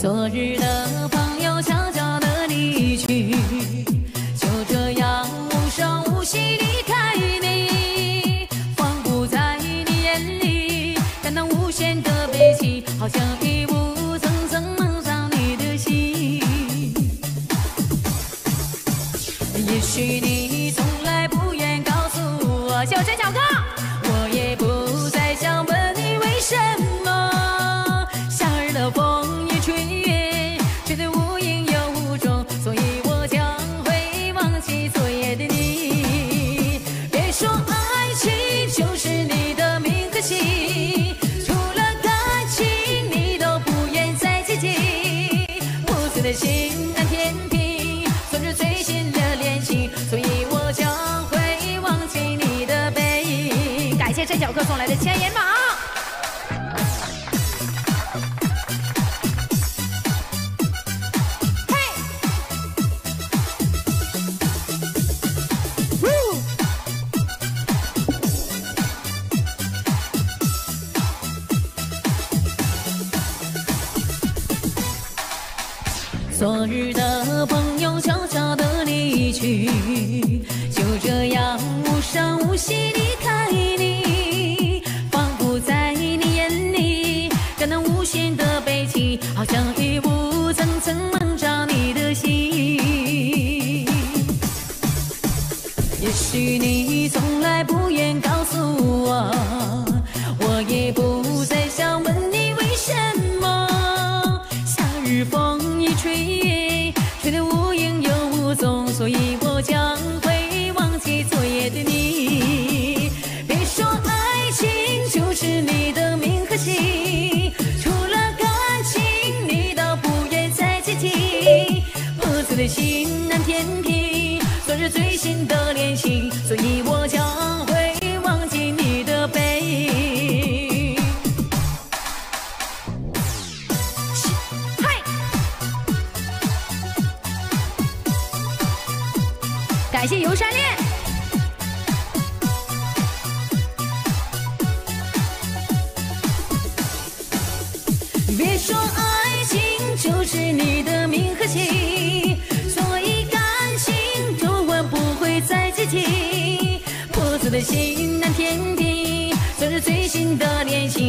昨日的朋友悄悄地离去，就这样无声无息离开你，仿佛在你眼里感到无限的悲戚，好像一雾层层蒙上你的心。也许你从来不愿告诉我，谢我真小哥，我也不再想问你为什么。夏日的风一吹，吹得无影又无踪，所以我将会忘记昨夜的你。别说爱情就是你的名和姓，除了感情你都不愿再接近。不碎的心难填平，昨日最新的恋情，所以我将会忘记你的背影。感谢陈小哥送来的千言榜。昨日的朋友悄悄地离去，就这样无声无息离开你，仿佛在你眼里感到无限的悲戚，好像一雾层层蒙上你的心。也许你从来不愿告诉我，我也不再想问你为什么。夏日风一吹，吹得无影又无踪，所以我将会忘记昨夜的你。别说爱情就是你的名和姓，除了感情你都不愿再接近。破碎的心难填平，昨日最新的恋情，所以我将会忘记你的背影。感谢游山恋。别说爱情就是你的名和姓，所以感情永远不会再接近。破碎的心难填平，昨日最新的恋情。